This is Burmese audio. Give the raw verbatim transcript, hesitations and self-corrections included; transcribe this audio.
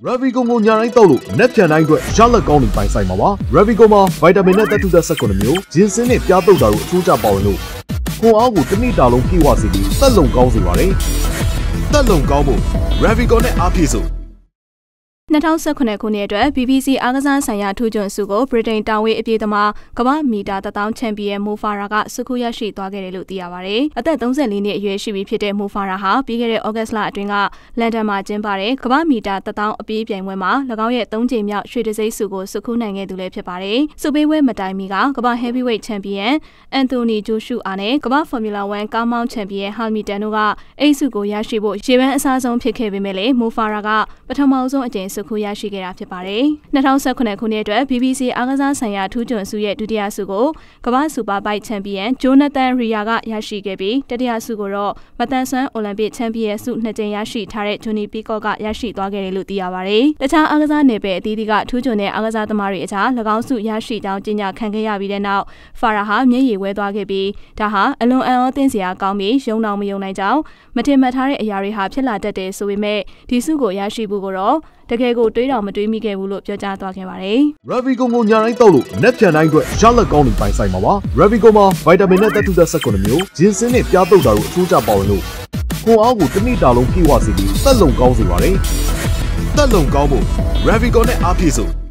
Ravigo ကိုညာတိုင်းတောက်လို့နက်ပြန်တိုင်းအတွက်ရလက်ကောင်းနေပိုင်ဆိုင်မှာပါ Ravigo မှာဗိုက်တာမင်နဲ့သတ္တုဓာတ်၁၇မျိုးဂျင်းစင်းနဲ့ပြားတုပ်တာတို့အချိုးကျပါဝင်လို့ခွန်အားကိုတစ်နေ့တာလုံးပြည့်ဝစေပြီးသက်လုံကောင်းစေပါတယ်သက်လုံကောင်းဖို့ Ravigo နဲ့အားဖြည့်စို့၂၀၁၇ခုနှစ်အတွက် B B C အားကစားဆိုင်ရာထူးချွန်ဆုကိုဗြိတိန်တာဝေးအပြေးသမားကမ္ဘာမီတာတစ်သောင်းချန်ပီယံမိုဖာရာကဆုခုရရှိသွားခဲ့တယ်လို့သိရပါတယ်။အသက်၃၄နှစ်အရွယ်ရှိပြီဖြစ်တဲ့မိုဖာရာဟာပြီးခဲ့တဲ့ဩဂတ်စ်လအတွင်းကလန်ဒန်မှာကျင်းပတဲ့ကမ္ဘာမီတာတစ်သောင်းအပြေးပြိုင်ပွဲမှာ၎င်းရဲ့၃ကြိမ်မြောက်ရွှေတံဆိပ်ဆုကိုဆုခုနိုင်ခဲ့သူလည်းဖြစ်ပါတယ်။ဆုပေးပွဲမတိုင်မီကကမ္ဘာ heavyweight ချန်ပီယံအန်တိုနီဂျိုရှူအာနဲ့ကမ္ဘာ Formula 1ကားမောင်းချန်ပီယံဟာမီတန်တို့ကအိတ်ဆုကိုရရှိဖို့ရေပန်းအစားဆုံးဖြစ်ခဲ့ပေမဲ့လည်းမိုဖာရာကပထမဆုံးအကြိမ်ဆုခုရရှိခဲ့တာဖြစ်ပါတယ်။၂၀၁၇ခုနှစ်အတွက် B B C အားကစားဆိုင်ရာထူးချွန်ဆုရဲ့ဒုတိယဆုကိုကမ္ဘာစူပါဘိုက်ချန်ပီယံဂျိုနသန်ရီယာကရရှိခဲ့ပြီးတတိယဆုကိုတော့မတန်ဆွမ်းအိုလံပစ်ချန်ပီယံဆုနှစ်ကြိမ်ရရှိထားတဲ့ဂျွန်နီပီကော့ကရရှိသွားခဲ့တယ်လို့သိရပါတယ်။တခြားအားကစားနယ်ပယ်အသီးသီးကထူးချွန်တဲ့အားကစားသမားတွေအကြား၎င်းဆုရရှိကြောင်းကြေညာခံခဲ့ရပြီးတဲ့နောက်ဖာရာဟာမျက်ရည်ဝဲသွားခဲ့ပြီးဒါဟာအလွန်အံ့ဩသင့်စရာကောင်းပြီးယုံတော်မယုံနိုင်ကြောင်းမထင်မှတ်ထားတဲ့အရာတွေဟာဖြစ်လာတတ်တယ်ဆိုပေမဲ့ဒီဆုကိုရရှိဖို့ကတော့တကယ်ကိုတွေးတော်မတွေးမိခဲ့ဘူးလို့ပြောကြားသွားခဲ့ပါတယ်။ Ravigo ကိုညာတိုင်းတောက်လို့နက်ပြန်တိုင်းအတွက်ရလက်ကောင်းနေပိုင်ဆိုင်မှာပါ။ Ravigo မှာဗိုက်တာမင်နဲ့သတ္တုဓာတ်၁၇မျိုးဂျင်းစင်းနဲ့ပြားတုပ်တာတို့အချိုးကျပါဝင်လို့ခွန်အားကိုတစ်နေ့တာလုံးပြည့်ဝစေပြီးသက်လုံကောင်းစေပါတယ်။သက်လုံကောင်းဖို့ Ravigo နဲ့အားဖြည့်စို့